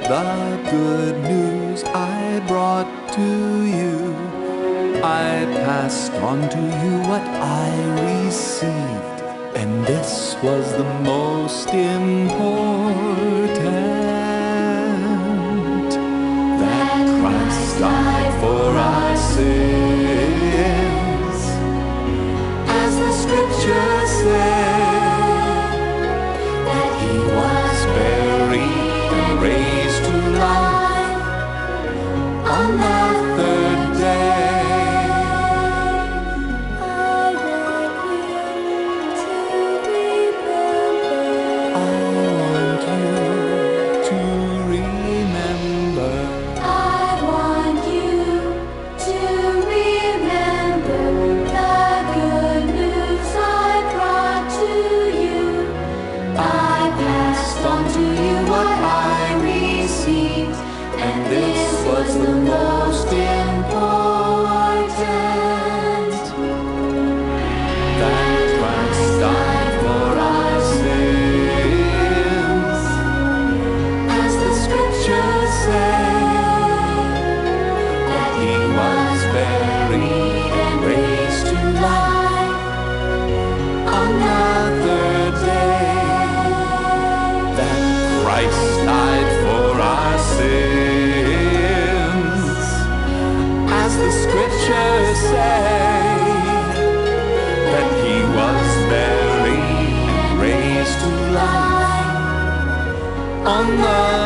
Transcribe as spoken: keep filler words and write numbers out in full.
the good news I brought to you. I passed on to you what I received, and this was the most important, that Christ died for our sins, as the scriptures say, that he was buried and raised to life on the third day. And this was the most important, that Christ died for our sins, as the scriptures say, that he was buried and raised to life on the third day, that Christ died for our sins, as the scriptures say, that he was buried and raised to life on the